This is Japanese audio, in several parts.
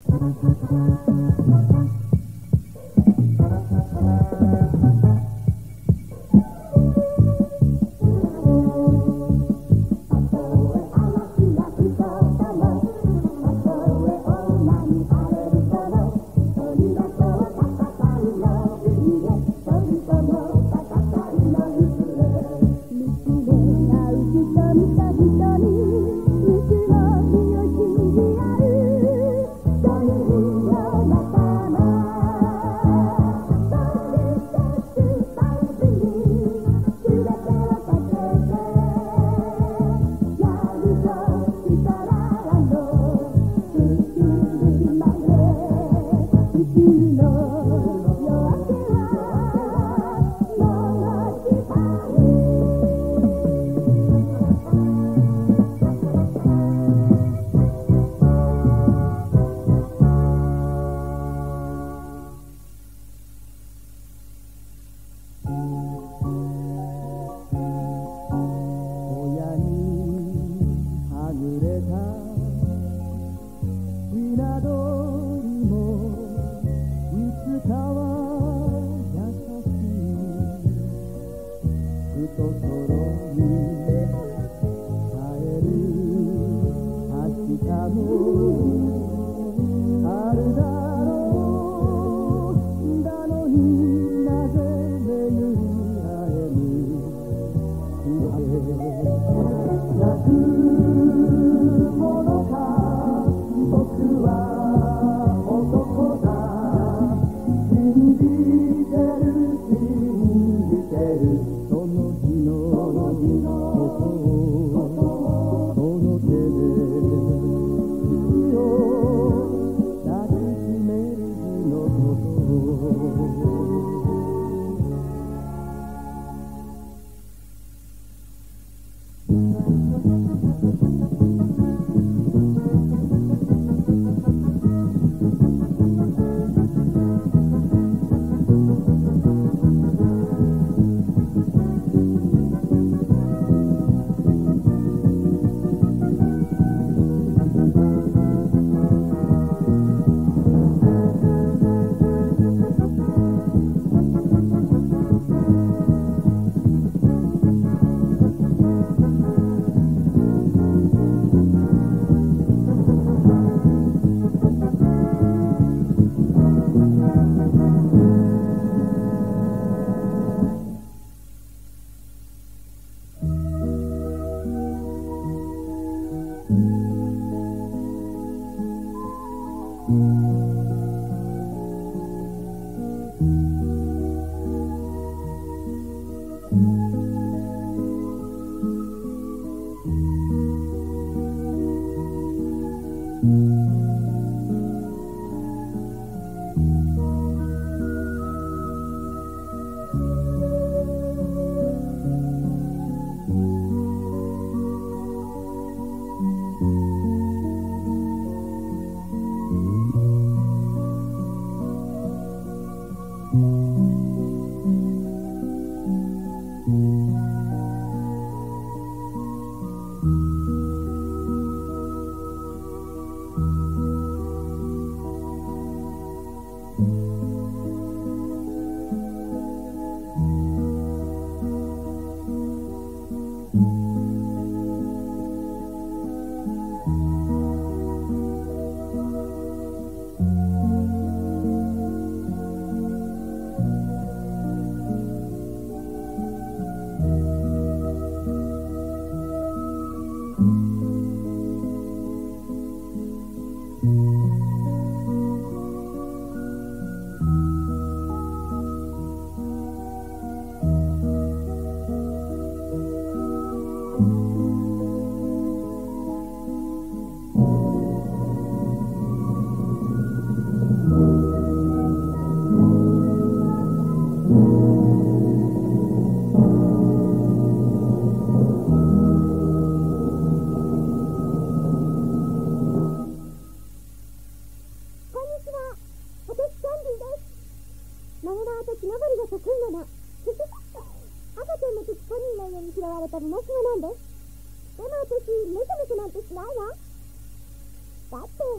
だって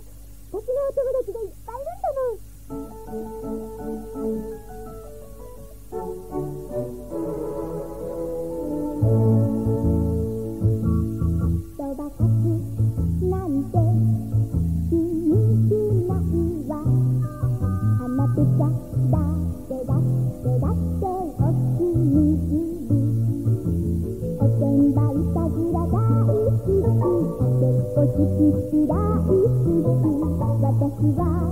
私のお友達がいっぱいいるんだもん。そばかすなんて気にしないわ。花びらだってだってだってお気に入り。おてんばいさぐら大好き。かけっこ好き大好き。私は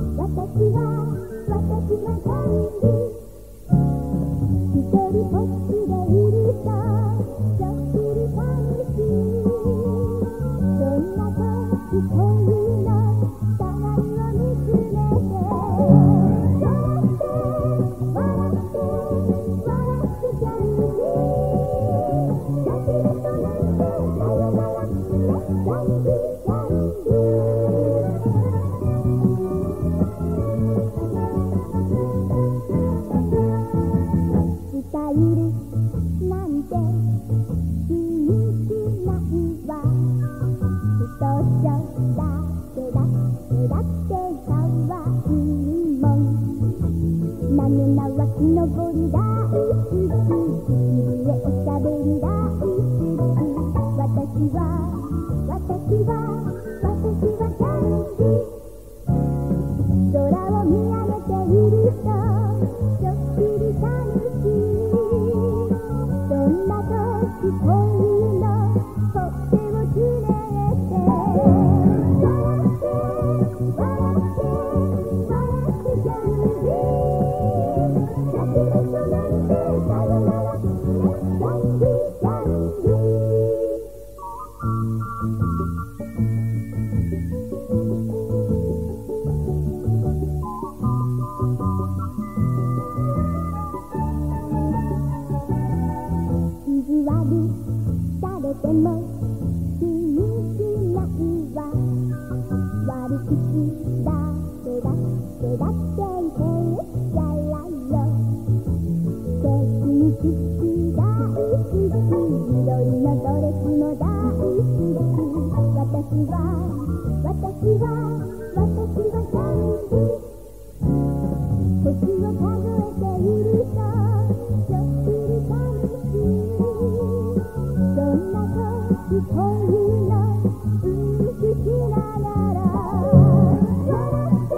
便利。一人ぼっちでいるとちょっぴり寂しい。そんな時こういうの互いを見つめて笑ってキャンディー。だけどとなんてさよならね、キャンディーキャンディー。スタイルなんて気にしないわ。人じゃだって可愛いもん。なめなわきのぼり大好き。唇へおしゃべり大好き。私はキャンディー。空を見上げているとちょっぴり寂しい。そんな時こういうのほっぺをつねって笑ってキャンディー。だけどとなんてさよならね、キャンディーキャンディー。意地悪されても気にしないわ。悪口だって平じゃらよ。ケーキにクッキー大好き。緑のドレスも大好き。私はキャンディー。星を数えているとちょっぴり寂しい。そんな時こういうの好きながら笑って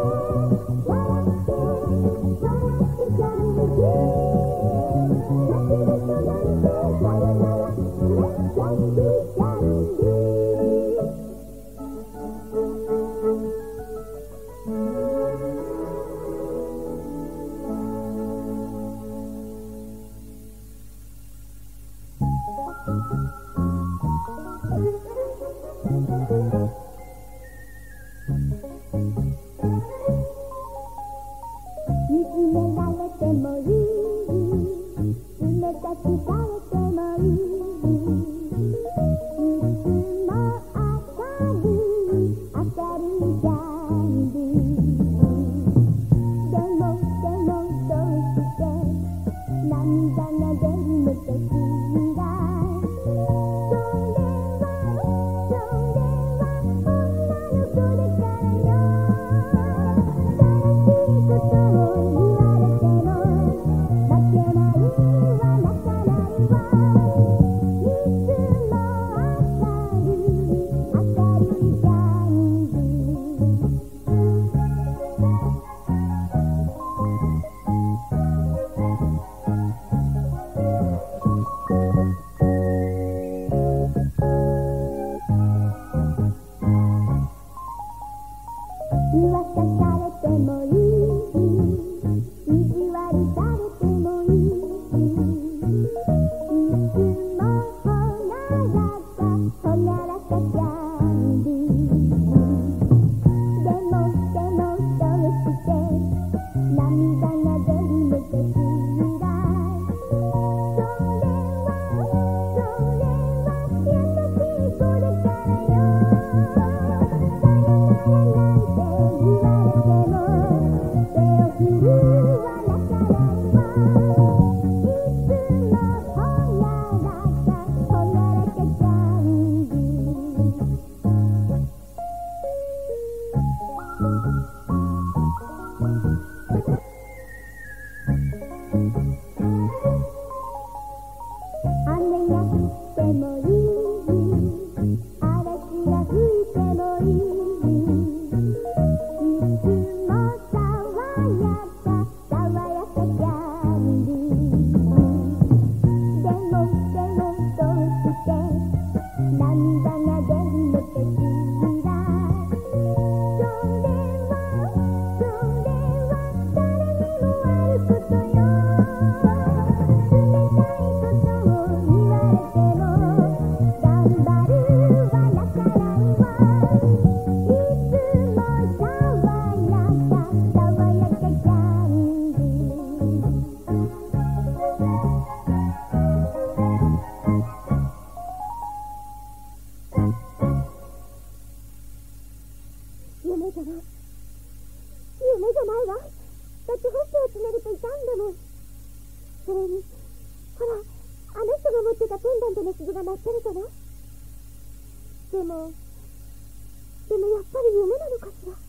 キャンディー。だけどとなんてさよならね、キャンディーキャンディー。見つめられてもいい。冷たくされてもいい。いつも明るいキャンディー。でもどうして涙が出るのかしら。それは女の子だからよ。悲しいことを言われても負けないわ、泣かないわ。いつも明るいキャンディー。噂されてもいい。意地悪されてもいい。いつもほがらかキャンディー。でもどうして涙が出るのかしら。それは優しい子だからよ。さよならなんて言われてわ。だってほっぺをつねると痛んだもん。それにほら、あの人が持ってたペンダントの鈴が鳴ってるから。でもやっぱり夢なのかしら。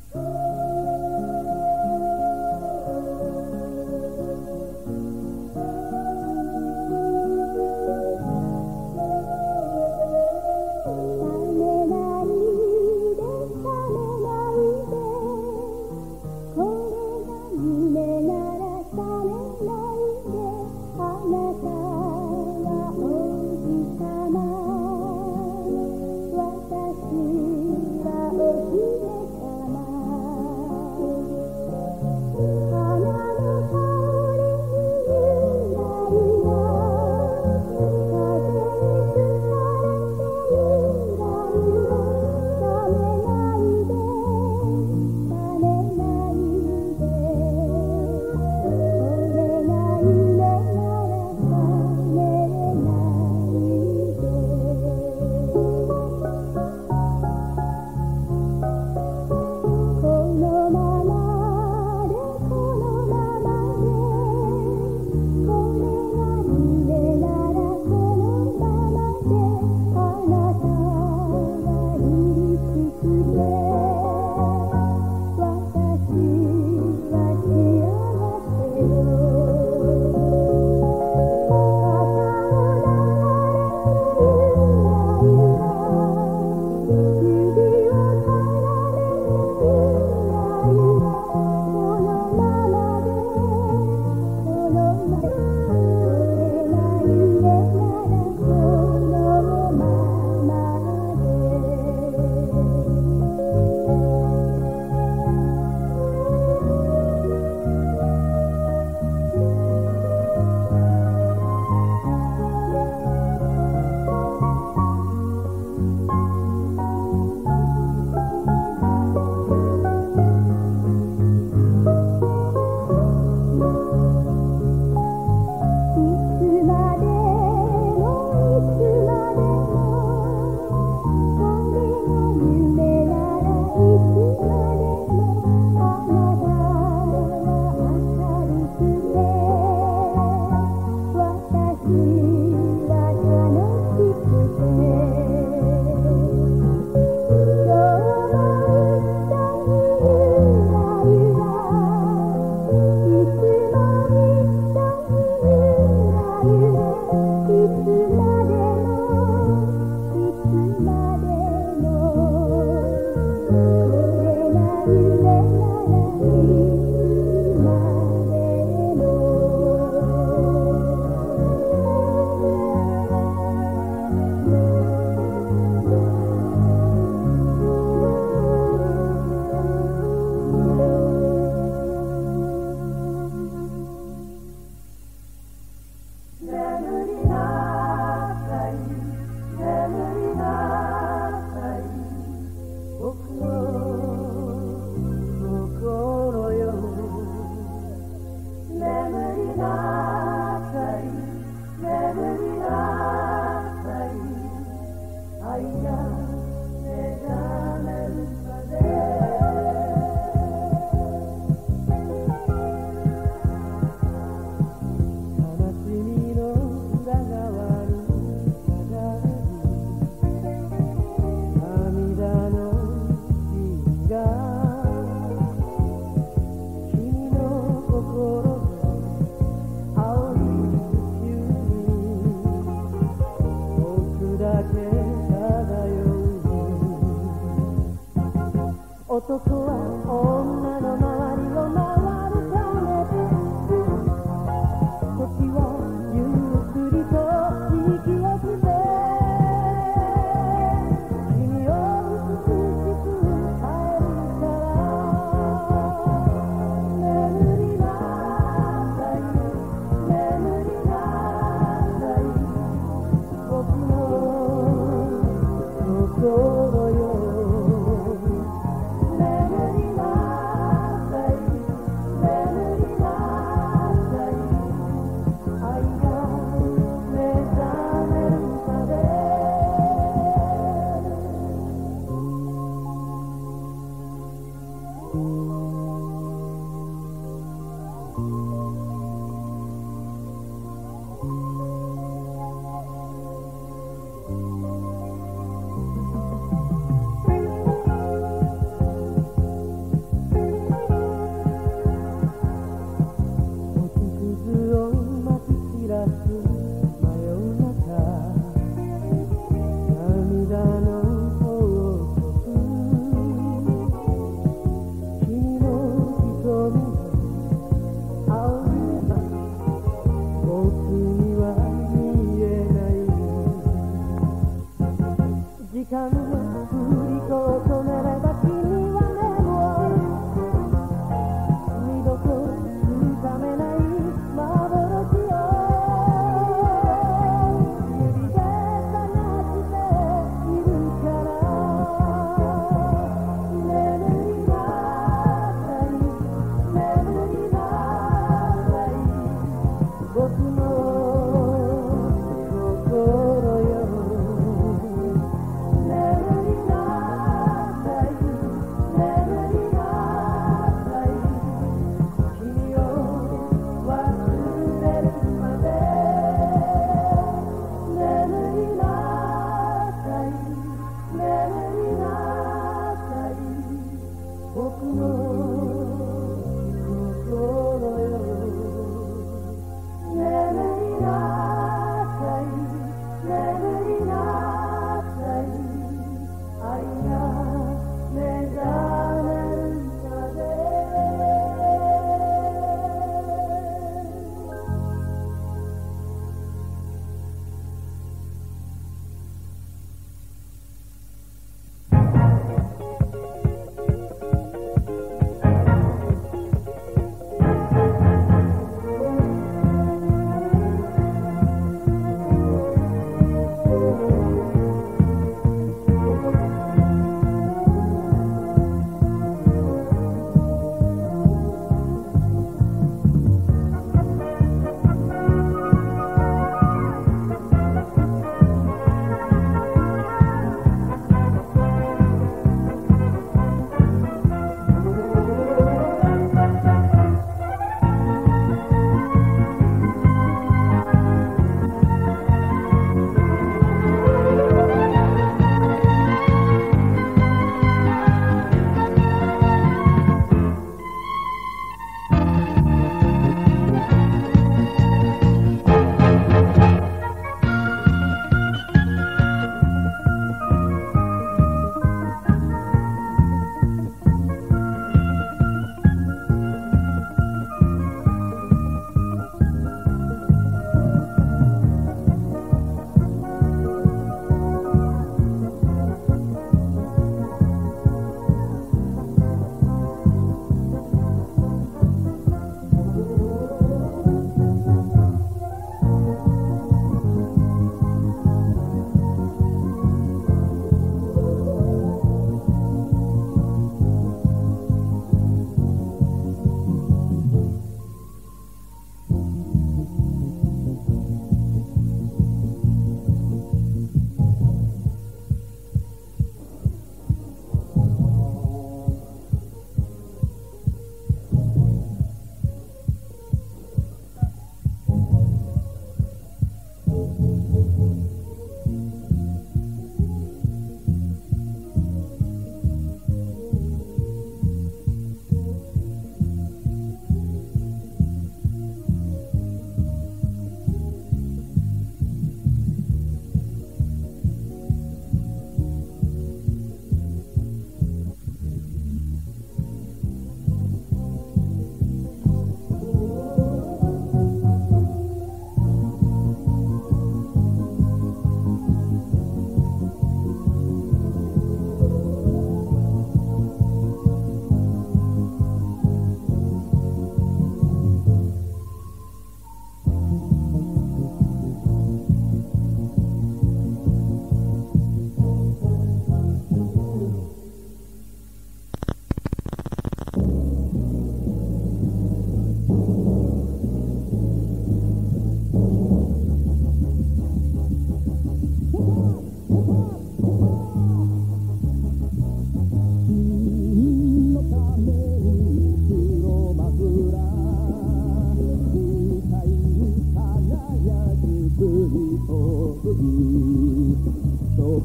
男は女の周りを回るため時はゆっくりと息をして君を美しく変えるから眠りなさい眠りなさい僕の心よ眠りな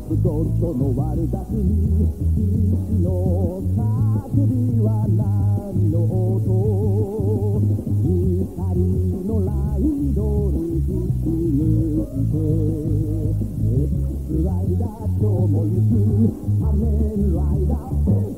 つごとの悪巧み君の叫びは何の音光のライドに引き抜いて X ライダーとも行く仮面ライダー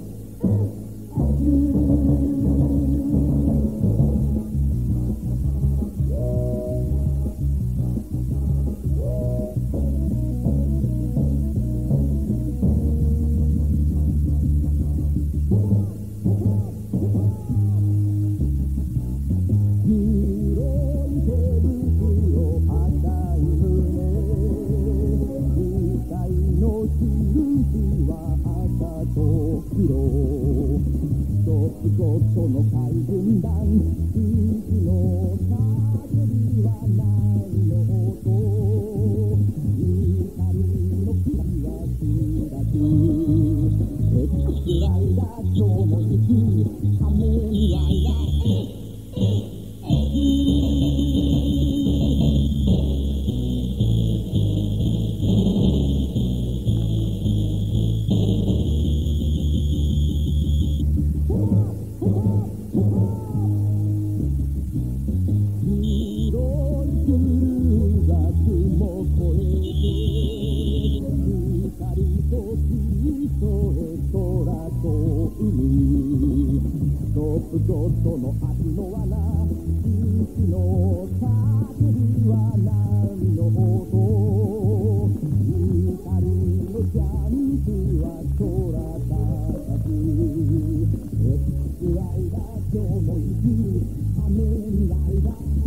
ごとの海軍団君の叫びは何の音光の光は開く X ライダーとも行く仮面ライダーごとの秋の罠君の叫びは何の音光のジャンプは空高く X ライダーとも行く仮面ライダー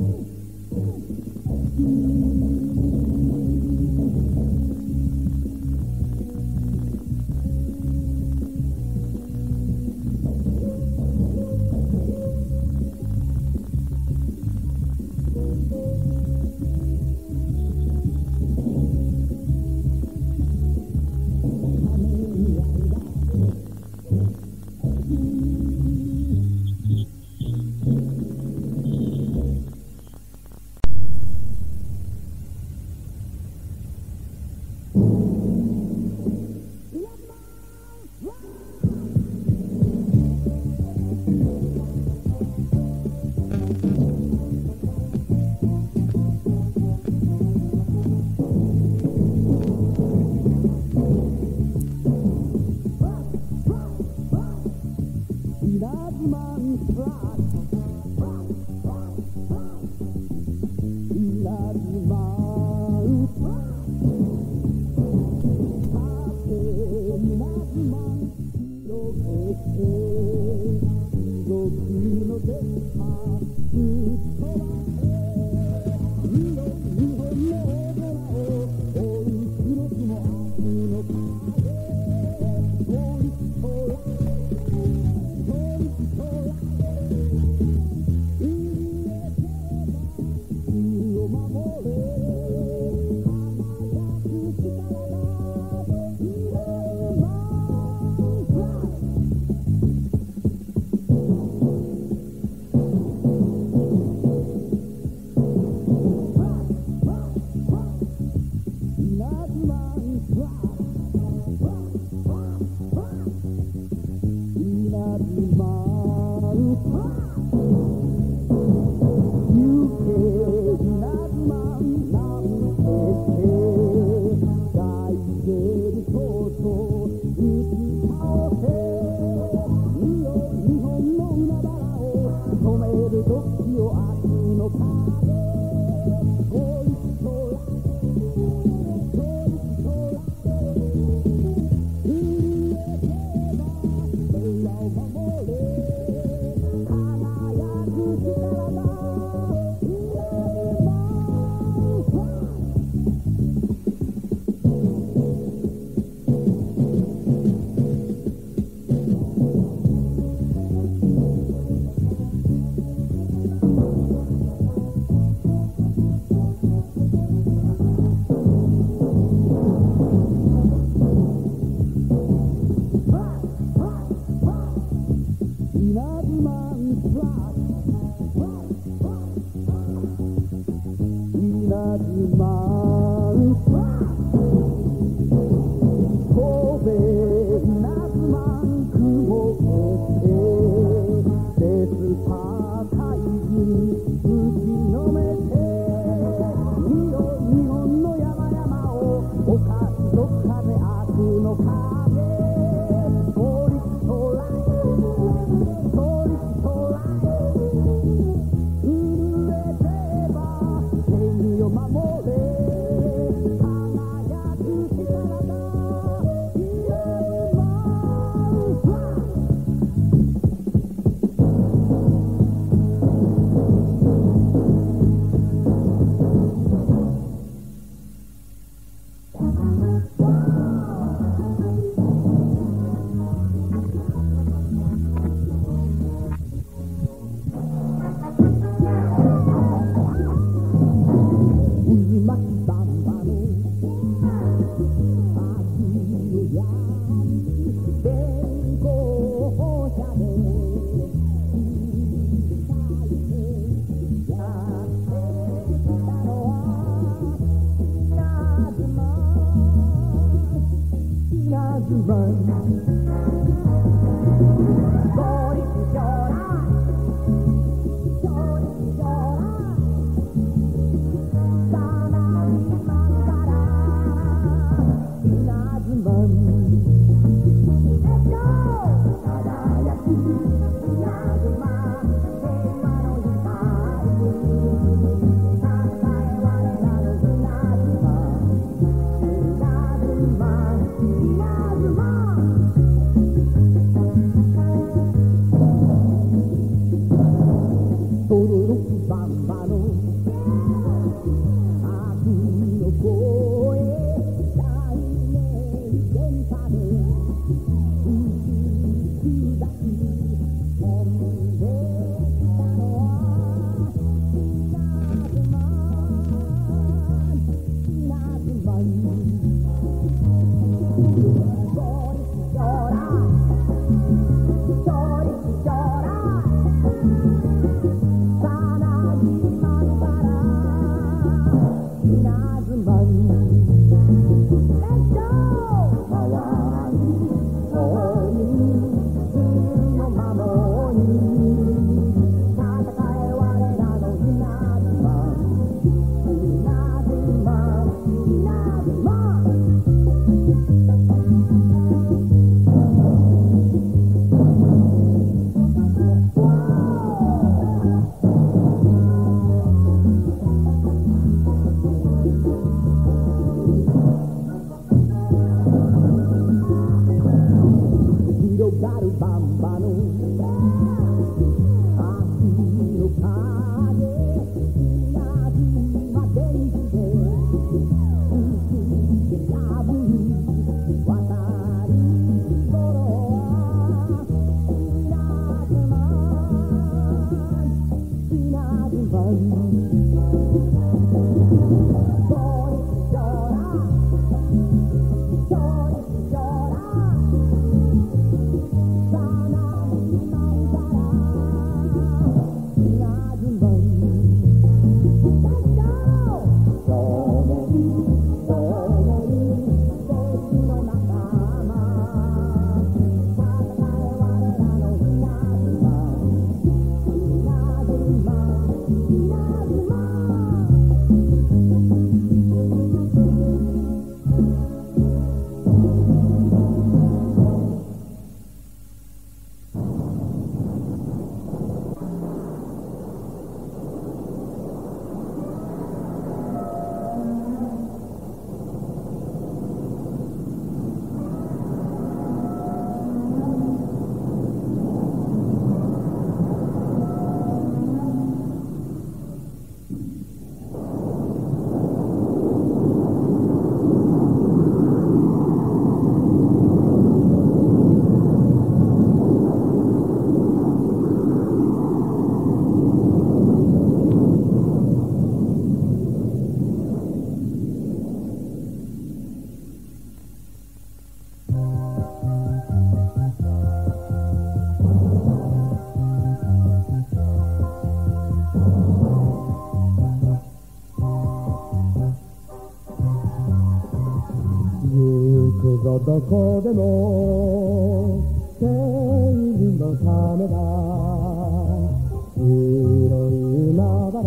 どこでも正義のためだ白い海原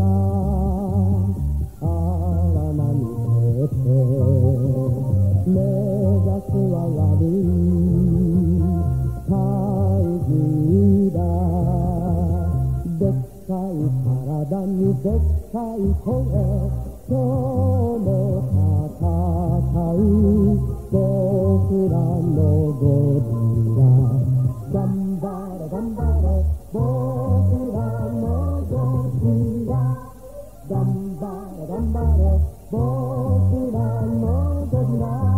荒波にて目指すは悪い怪獣だでっかい体にでっかい声今日も戦う僕らのゴリラ頑張れ頑張れ僕らのゴリラ頑張れ頑張れ僕らのゴリラ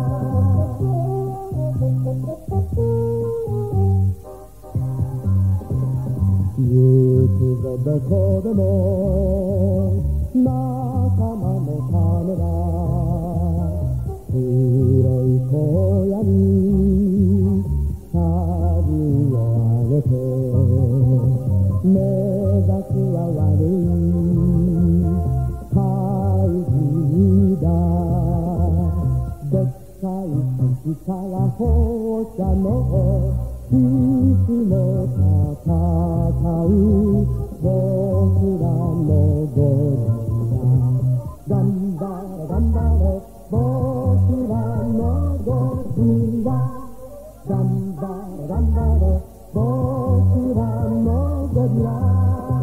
行くぞどこでも仲間のためだ白い荒野にサビを上げて目指すは悪い怪獣だでっかい口かさが放射のいつも戦う僕らのゴリラ頑張れ頑張れ僕らのゴリラ頑張れ頑張れ僕らのゴリラ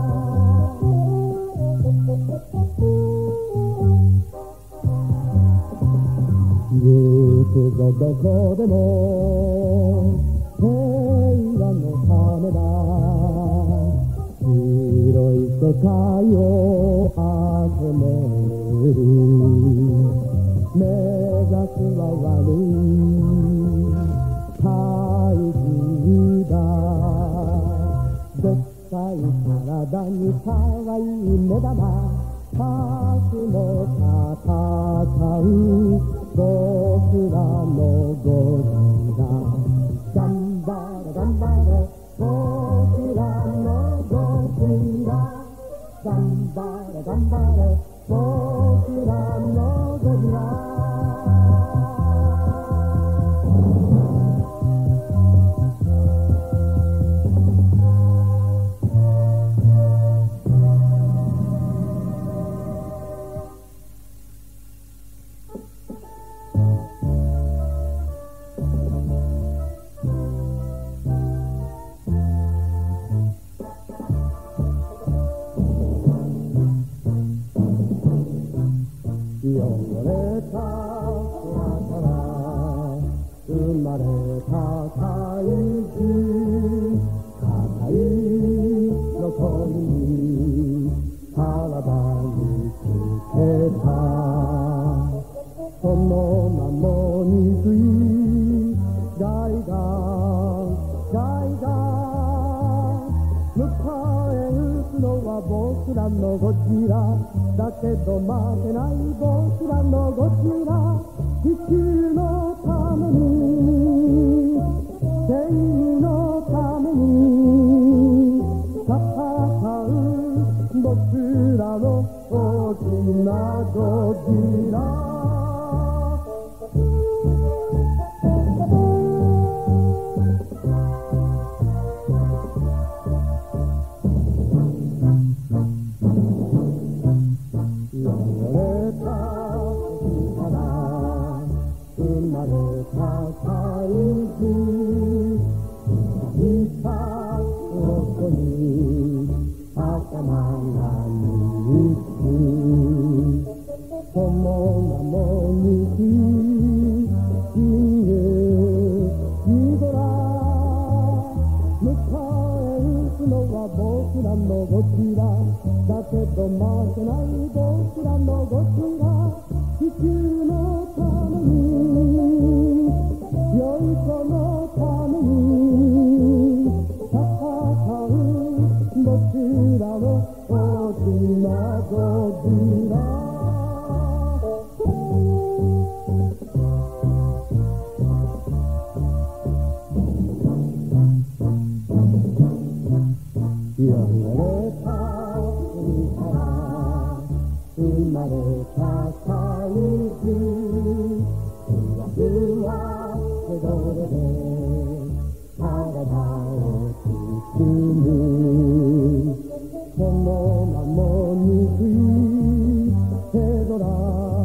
行くぞどこでも平和のためだ広い世界を集める目指すは悪い怪獣だでっかい体に可愛い目玉明日も戦う僕らのゴリラ頑張れ頑張れ僕らのゴリラ頑張れ頑張れ僕らのゴリラ汚れた空から生まれた怪獣硬い残りに体につけたその名も憎いガイガ迎え撃つのは僕らのゴジラだけど負けない僕らのゴジラ地球のために正義のために戦う僕らの大きなゴジラ僕らのゴジラだけど負けない僕らのゴジラ地球のために良い子のために戦う僕らの大きなゴジラ汚れた海から生まれた怪獣ふわふわヘドロで体を包むその名も憎いヘドラ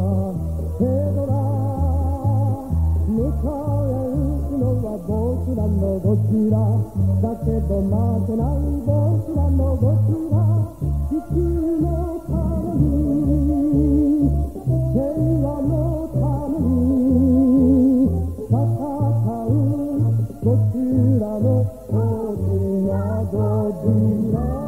迎え撃つのは僕らのゴジラだけど負けない僕らのゴジラ地球のために平和のために戦う僕らの大きなゴジラ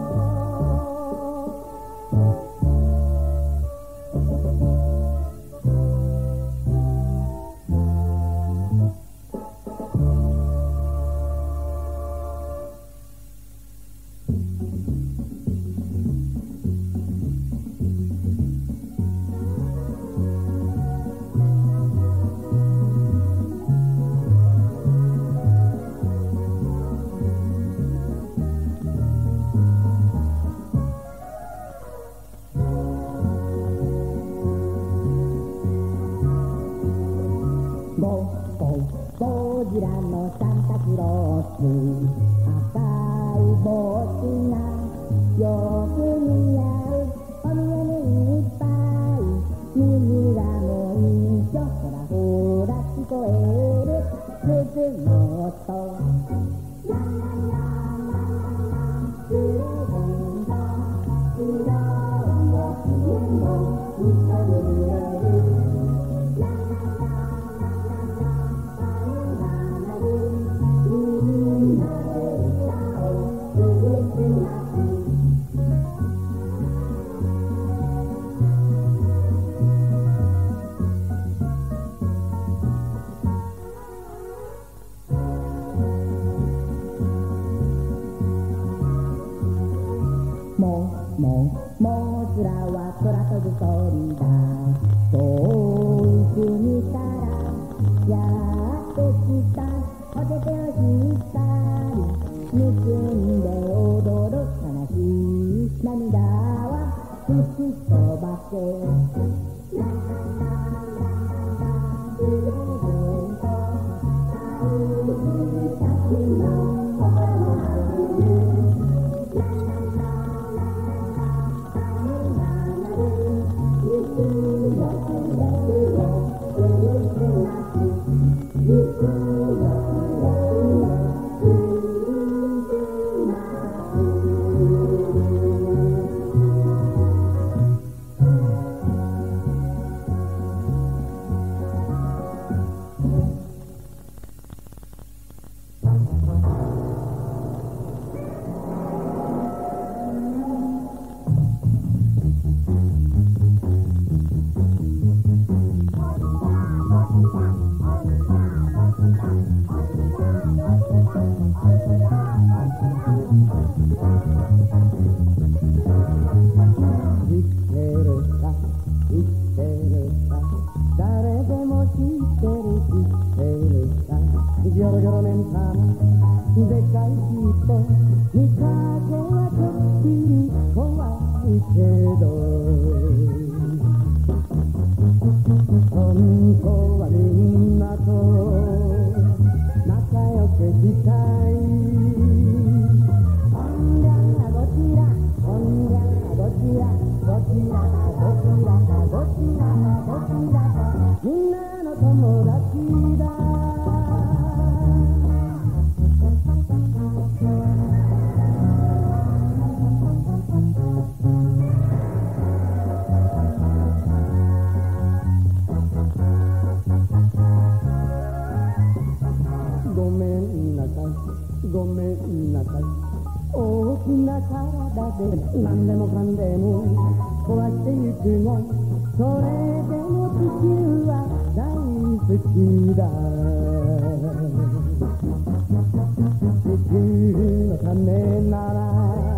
もうすらは空飛ぶ鳥だ。遠くにからやってきたお手手をしっかり結んで踊る悲しい涙は吹き飛ばせ。ランランランランランランずるずると歩きたちの心の春にランランランランランラン雨が鳴るゆくよくれくれクリスマスゆくよくれくれクリスマ何でもかんでも壊してゆくがそれでも地球は大好きだ。地球のためなら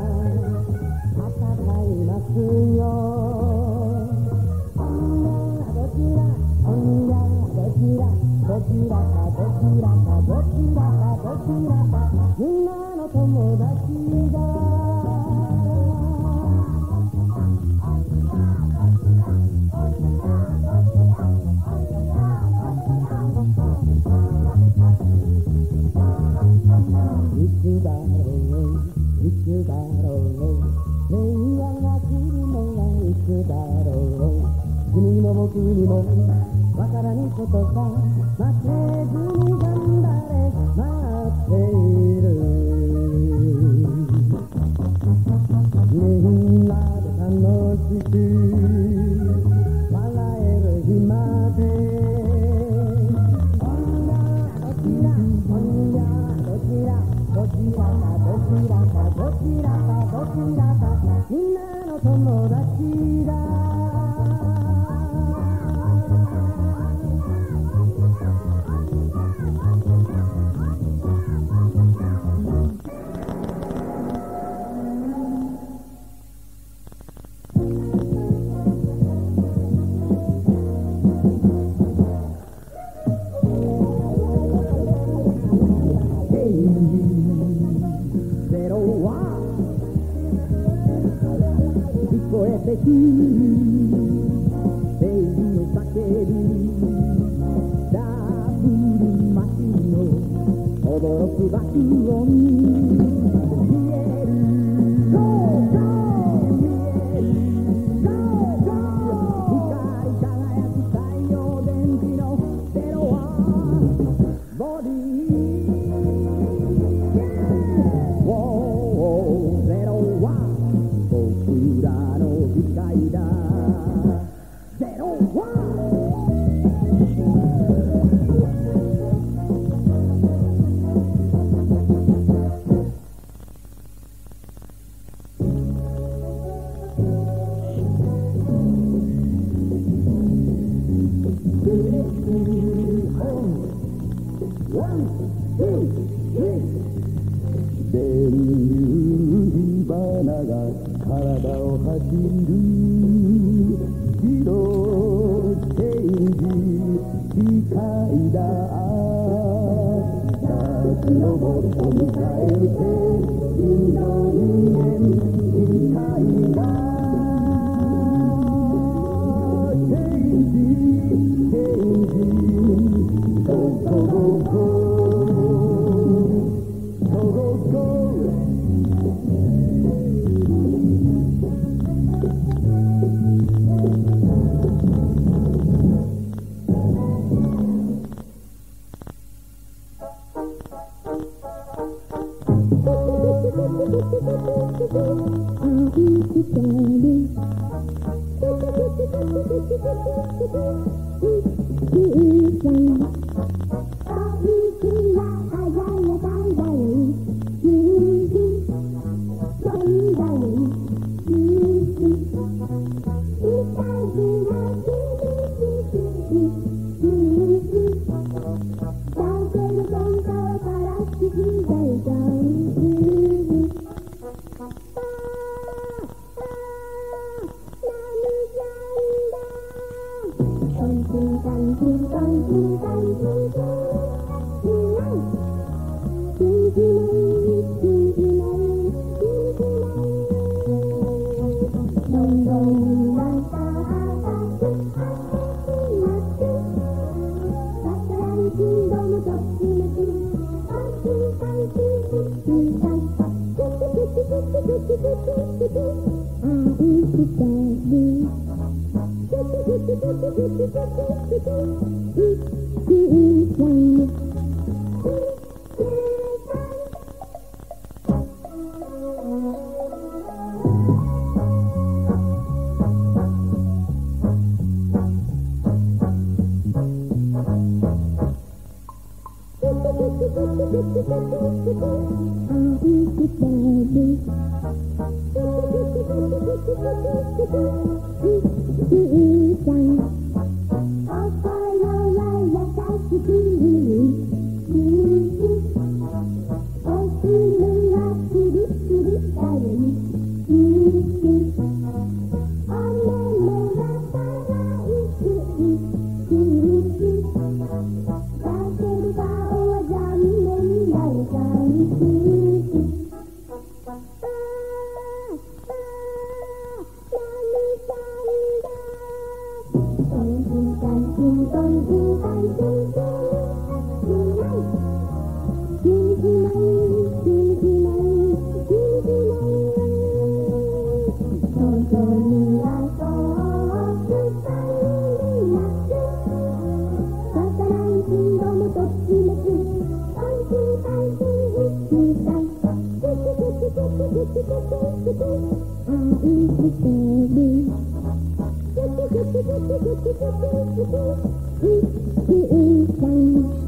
戦いますよ。ほんじゃどちらほんじゃどちらどちらかどちらかどちらかどちらかみんなの友達だ。いつだろういつだろう平和が来るのはいつだろう。君も僕にもわからぬことさ待てずに頑張れ待っている。みんなで楽しく笑える日までほんじゃどちらほんじゃどちらどちらかどちらかどちらかどちらかみんなの友達だ。電流花が枯る自動チェンジ機械だ夏のボルト迎えてインド人間機械だチェンジチェンジゴーゴーゴーゴーゴーゴー Thank you.